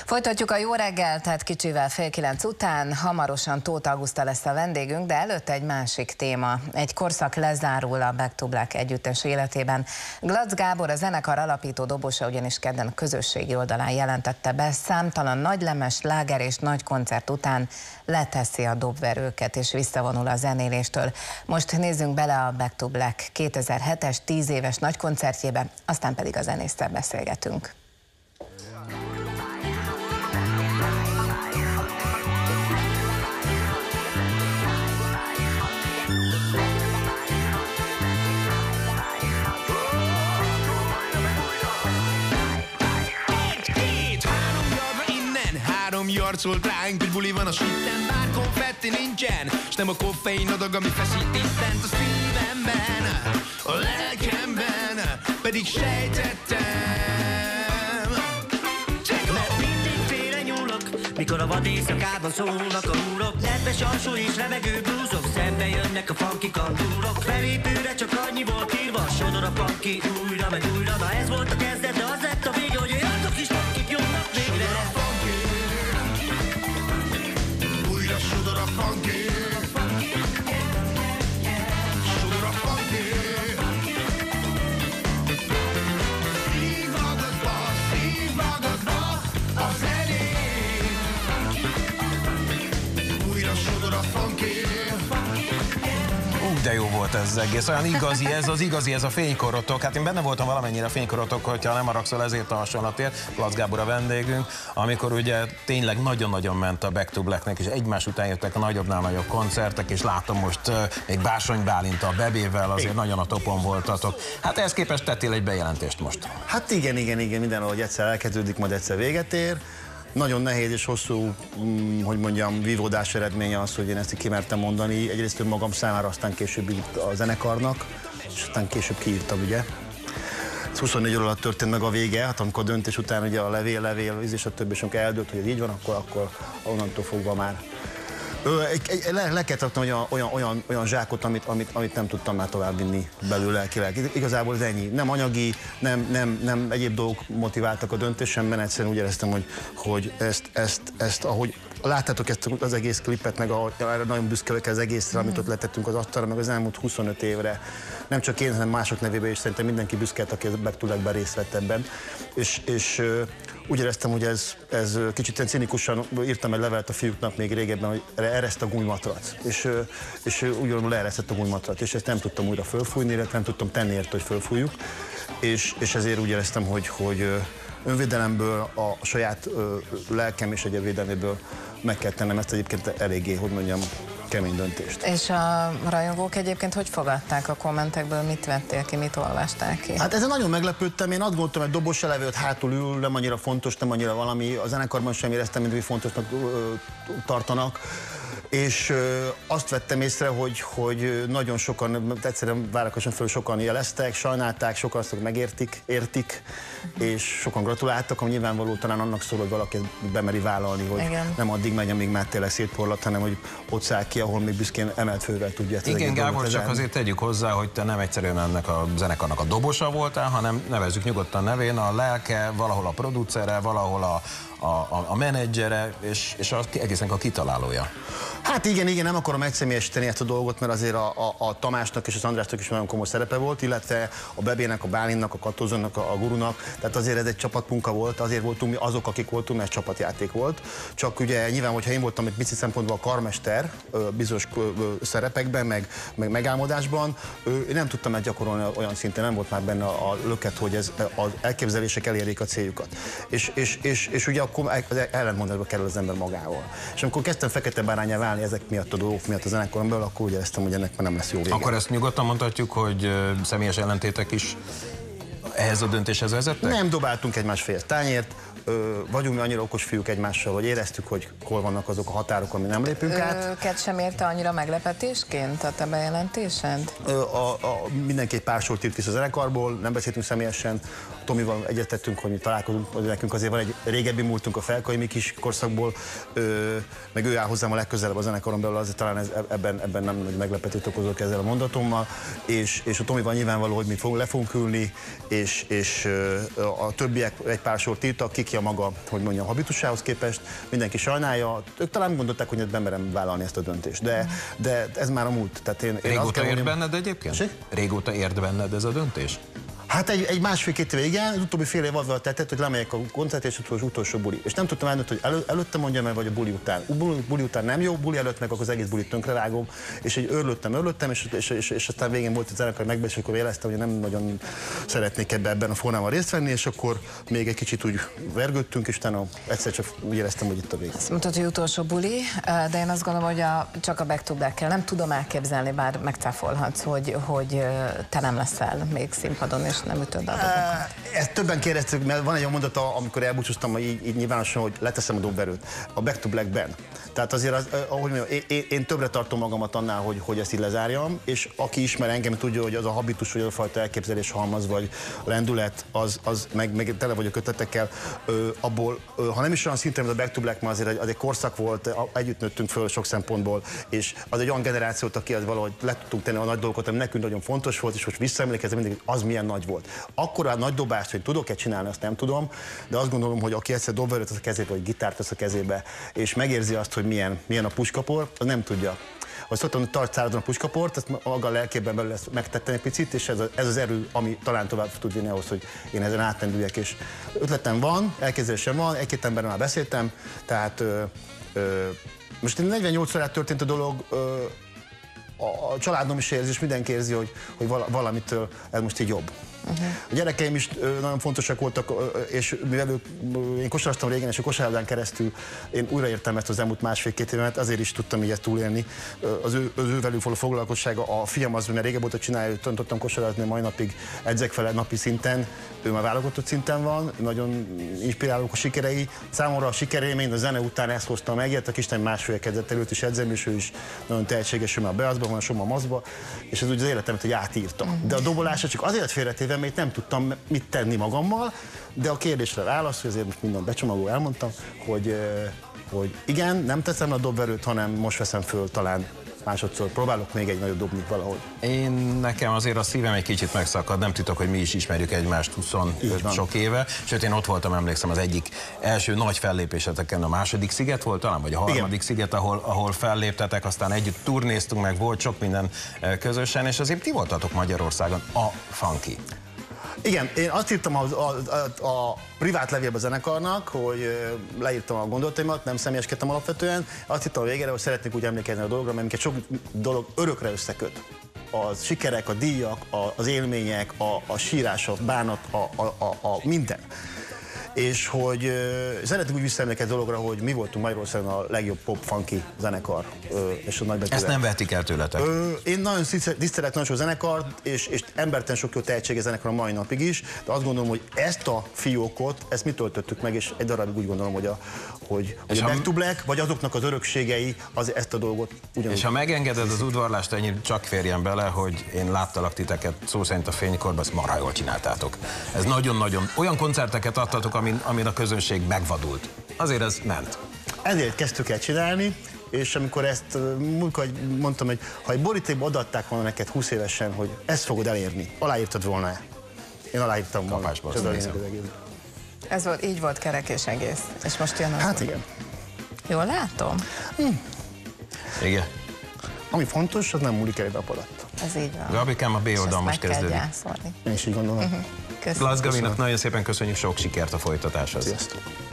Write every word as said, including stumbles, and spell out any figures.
Folytatjuk a jó reggelt, tehát kicsivel fél kilenc után. Hamarosan Tóth Auguszta lesz a vendégünk, de előtte egy másik téma. Egy korszak lezárul a Back to Black együttes életében. Glatz Gábor, a zenekar alapító dobosa ugyanis kedden a közösségi oldalán jelentette be, számtalan nagylemes, sláger és nagy koncert után leteszi a dobverőket és visszavonul a zenéléstől. Most nézzünk bele a Back to Black kétezer-hetes tíz éves nagy koncertjébe, aztán pedig a zenésszel beszélgetünk. Arcolt ránk, hogy buli van a sitten, bár konfetti nincsen, s nem a koffein adag, ami feszít ittent a szívemben, a lelkemben, pedig sejtettem. Mert mindig félre nyúlok, mikor a vad éjszakában szólnak a húrok, nedves alsó és remegő blúzok, szembe jönnek a funky kandúrok. Felépőre csak annyi volt írva, sodor a funky újra meg újra. Na ez volt a kezdet, de az lett a vége, hogy jöjjöttök is funkik jönnek végre. Sodor a funky, sodor a funky. Szív magadba, szív magadba a zenét. Újra sodor a funky. Ú, de jó volt ez az egész, olyan igazi ez, az igazi ez a fénykorotok. Hát én benne voltam valamennyire a fénykorotok, hogyha nem haragszol ezért a hasonlatért, Glatz Gábor a vendégünk, amikor ugye tényleg nagyon-nagyon ment a Back to Blacknek, és egymás után jöttek a nagyobbnál nagyobb koncertek, és látom most uh, még Bársony Bálint a Bebével, azért nagyon a topon voltatok. Hát ehhez képest tettél egy bejelentést most. Hát igen, igen, igen, minden, ahogy egyszer elkezdődik, majd egyszer véget ér. Nagyon nehéz és hosszú, hm, hogy mondjam, vívódás eredménye az, hogy én ezt kimertem mondani. Egyrészt magam számára, aztán később a zenekarnak, és aztán később kiírtam, ugye. Ez huszonnégy óra alatt történt meg a vége, hát amikor a döntés után ugye a levél, levél, és a többi, és amikor eldőlt, hogy ez így van, akkor, akkor onnantól fogva már Ö, egy, egy, le, le kellett rakni olyan, olyan, olyan, olyan zsákot, amit, amit, amit nem tudtam már továbbvinni belőle lelkileg. Igazából ez ennyi. Nem anyagi, nem, nem, nem egyéb dolgok motiváltak a döntésemben, egyszerűen úgy éreztem, hogy, hogy ezt, ezt, ezt, ahogy láttátok ezt az egész klipet, meg ahogy, nagyon büszke vagyok az egészre, amit ott letettünk az asztalra, meg az elmúlt huszonöt évre. Nem csak én, hanem mások nevében is szerintem mindenki büszke, aki a Back to Blackben részt vett ebben. És, és úgy éreztem, hogy ez, ez kicsit ilyen cinikusan írtam egy levelet a fiúknak még régebben, hogy ereszt a gúnymatrac. És, és úgy gondolom, leeresztett a gúnymatrac, és ezt nem tudtam újra fölfújni, illetve nem tudtam tenni érte, hogy fölfújjuk. És, és ezért úgy éreztem, hogy, hogy önvédelemből, a saját lelkem és egyéb védelméből meg kell tennem ezt egyébként eléggé, hogy mondjam, kemény döntést. És a rajongók egyébként hogy fogadták a kommentekből, mit vettél ki, mit olvastál ki? Hát ezen nagyon meglepődtem, én azt gondoltam, hogy dobos elevő, hogy hátul ül, nem annyira fontos, nem annyira valami, a zenekarban sem éreztem, mint hogy fontosnak tartanak. És ö, azt vettem észre, hogy, hogy nagyon sokan, egyszerűen várakosan föl sokan jeleztek, sajnálták, sokan azt megértik, értik, és sokan gratuláltak, ami nyilvánvaló talán annak szól, hogy valaki bemeri vállalni, hogy igen, nem addig megy, amíg már tényleg szétporlat, hanem hogy ott száll ki, ahol még büszkén emelt fővel tudja. Igen, Gábor, csak azért tegyük hozzá, hogy te nem egyszerűen ennek a zenekarnak a dobosa voltál, hanem nevezzük nyugodtan nevén, a lelke, valahol a producere, valahol a A, a, a menedzsere, és, és az, egészen a kitalálója. Hát igen, igen, nem akarom egyszemélyesíteni ezt a dolgot, mert azért a, a, a Tamásnak és az Andrásnak is nagyon komoly szerepe volt, illetve a Bebének, a Bálintnak, a Katózónak, a, a Gurunak, tehát azért ez egy csapatmunka volt, azért voltunk mi azok, akik voltunk, mert csapatjáték volt. Csak ugye nyilván, hogyha én voltam egy pici szempontból a karmester bizonyos szerepekben, meg, meg megálmodásban, én nem tudtam ezt gyakorolni olyan szinten, nem volt már benne a löket, hogy ez, az elképzelések elérjék a céljukat. És, és, és, és ugye akkor ellentmondásba kerül az ember magával. És amikor kezdtem fekete bárányá válni ezek miatt a dolgok miatt a zenekaromból, akkor úgy éreztem, hogy ennek már nem lesz jó vége. Akkor ezt nyugodtan mondhatjuk, hogy személyes ellentétek is ehhez a döntéshez vezettek? Nem dobáltunk egymás fél tányért, vagyunk mi annyira okos fiúk egymással, hogy éreztük, hogy hol vannak azok a határok, ami nem lépünk át. Őket sem érte annyira meglepetésként a te bejelentésed? A, a, mindenki egy pár sort írt ki a zenekarból, nem beszéltünk személyesen. Tomival egyetettünk, hogy mi találkozunk, hogy nekünk azért van egy régebbi múltunk a Felkai Mikis korszakból, ö, meg ő áll hozzám a legközelebb a zenekaron belül, azért talán ez, ebben, ebben nem nagy meglepetést okozok ezzel a mondatommal, és, és a Tomival nyilvánvaló, hogy mi fogunk, le fogunk ülni, és és, és a többiek egy pár sort írtak, ki ki a maga, hogy mondjam, habitusához képest, mindenki sajnálja, ők talán gondolták, hogy bemerem vállalni ezt a döntést, de, de ez már a múlt. Tehát én, én Régóta ért mondjam, benned egyébként? Ség? Régóta ért benned ez a döntés? Hát egy, egy másfél-két éve, igen, az utóbbi fél év azzal tetett, hogy lemegyek a koncert és az utolsó buli. És nem tudtam eldönteni, hogy elő, előtte mondjam el, vagy a buli után. Buli, buli után nem jó, buli előtt meg akkor az egész bulit tönkrevágom, és egy örlöttem, örlöttem, és, és, és, és aztán végén volt a zenekar megbeszélés, akkor jeleztem, hogy nem nagyon szeretnék ebbe, ebben a formában részt venni, és akkor még egy kicsit úgy vergődtünk, és utána egyszer csak úgy éreztem, hogy itt a vége. Azt mondtad, hogy utolsó buli, de én azt gondolom, hogy a, csak a Back to Black-kel nem tudom elképzelni, bár megcáfolhatsz, hogy, hogy te nem leszel még színpadon, és nem ütöd a Ezt többen kérdeztük, mert van egy olyan mondata, amikor elbúcsúztam, így, így nyilvánosan, hogy leteszem a dobverőt, a Back to Black-ben. Tehát azért, az, ahogy mondjam, én, én többre tartom magamat annál, hogy, hogy ezt így lezárjam, és aki ismer engem, tudja, hogy az a habitus, vagy az a fajta elképzelés halmaz, vagy lendület, az, az meg, meg tele vagyok ötletekkel, ö, abból, ö, ha nem is olyan szinten, mint a Back to Black, mert azért az egy korszak volt, együtt nőttünk föl sok szempontból, és az egy olyan generációt, aki az valahogy le tudtunk tenni a nagy dolgokat, ami nekünk nagyon fontos volt, és most visszaemlékezem mindig, hogy az milyen nagy volt. Akkor a nagy dobást, hogy tudok-e csinálni, azt nem tudom, de azt gondolom, hogy aki egyszer dobverőt a kezébe, vagy gitárt tesz a kezébe, és megérzi azt, hogy milyen, milyen a puskapor, az nem tudja. Azt szoktam, hogy tarts száradon a puskaport, ezt maga a lelkében belül ezt megtettem egy picit, és ez, a, ez az erő, ami talán tovább tud vinni ahhoz, hogy én ezen átlendüljek. És ötletem van, elképzelésem van, egy-két emberrel már beszéltem, tehát ö, ö, most negyvennyolcszor történt a dolog, ö, a, a családom is érzi, és mindenki érzi, hogy, hogy valamitől ez most így jobb. Uh-huh. A gyerekeim is nagyon fontosak voltak, és mivel ők, én kosaraztam régen, és a kosárlabdán keresztül én újraértem ezt az elmúlt másfél-két évet, azért is tudtam így ezt túlélni. Az ő, az ő velük való foglalkozsága, a fiam az, mert régebb óta csinálja, őt tudtam kosarazni, mai napig edzek vele napi szinten, ő már válogatott szinten van, nagyon inspirálók a sikerei. Számomra a sikerélmény, a zene után ezt hoztam meg, ilyet a Isten másfél kezdett előtt is edzem, és ő is nagyon tehetséges, ő már a Beazban van, Soma a Mazba, és ez úgy az életemet, hogy átírta. De a dobolásra csak azért félretéve, mert nem tudtam mit tenni magammal, de a kérdésre válasz, hogy azért most minden becsomagol elmondtam, hogy, hogy igen, nem teszem a dobverőt, hanem most veszem föl talán másodszor, próbálok még egy nagyot dobni valahogy. Én nekem azért a szívem egy kicsit megszakad, nem titok, hogy mi is ismerjük egymást huszonöt sok éve, sőt én ott voltam, emlékszem, az egyik első nagy fellépéseteken, a második sziget volt talán, vagy a harmadik Igen. sziget, ahol, ahol felléptetek, aztán együtt turnéztunk, meg volt sok minden közösen, és azért ti voltatok Magyarországon a Funky. Igen, én azt írtam a, a, a, a privát levélbe a zenekarnak, hogy leírtam a gondolataimat, nem személyeskedtem alapvetően. Azt írtam a végére, hogy szeretnék úgy emlékezni a dologra, mert minket sok dolog örökre összeköt. A sikerek, a díjak, a, az élmények, a, a sírás, a bánat, a, a, a, a minden. És hogy uh, szeretnék úgy visszaemlékezni dologra, hogy mi voltunk Magyarországon a legjobb pop-funky zenekar, uh, és a nagybetűvel. Ezt nem vetik el tőletek? Uh, én nagyon tisztelek nagyon sok zenekart, és, és emberten sok jó tehetséges zenekar a mai napig is, de azt gondolom, hogy ezt a fiókot, ezt mi töltöttük meg, és egy darabig úgy gondolom, hogy a, hogy, hogy a Back to Black, vagy azoknak az örökségei az ezt a dolgot ugyanúgy. És ha megengeded az udvarlást, ennyi csak férjen bele, hogy én láttalak titeket szó szerint a fénykorban, azt marha jól csináltátok. Ez nagyon-nagyon, olyan koncerteket adtatok, amin, amin a közönség megvadult. Azért ez ment. Ezért kezdtük el csinálni, és amikor ezt múltkor mondtam, hogy ha egy borítékba odaadták volna neked húsz évesen, hogy ezt fogod elérni, aláírtad volna-e? Én aláírtam volna. Kapásból. Ez volt, így volt kerek és egész. És most jön az. Hát igen. Jól látom? Hm. Igen. Ami fontos, az nem múlik el egy nap alatt. Ez így van. Gabikám, a B oldal most kezdődik. Gyászolni. Én is így gondolom. Uh-huh. Glatz Gabinak nagyon szépen köszönjük, sok sikert a folytatáshoz. Sziasztok.